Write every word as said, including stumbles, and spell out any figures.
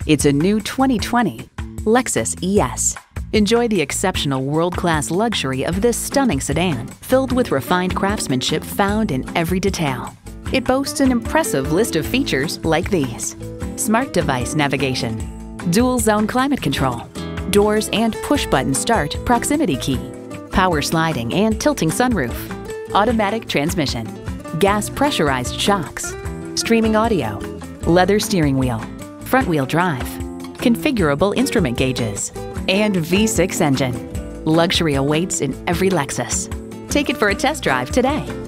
It's a new twenty twenty Lexus E S. Enjoy the exceptional world-class luxury of this stunning sedan, filled with refined craftsmanship found in every detail. It boasts an impressive list of features like these: smart device navigation, dual zone climate control, doors and push-button start proximity key, power sliding and tilting sunroof, automatic transmission, gas pressurized shocks, streaming audio, leather steering wheel, front-wheel drive, configurable instrument gauges, and V six engine. Luxury awaits in every Lexus. Take it for a test drive today.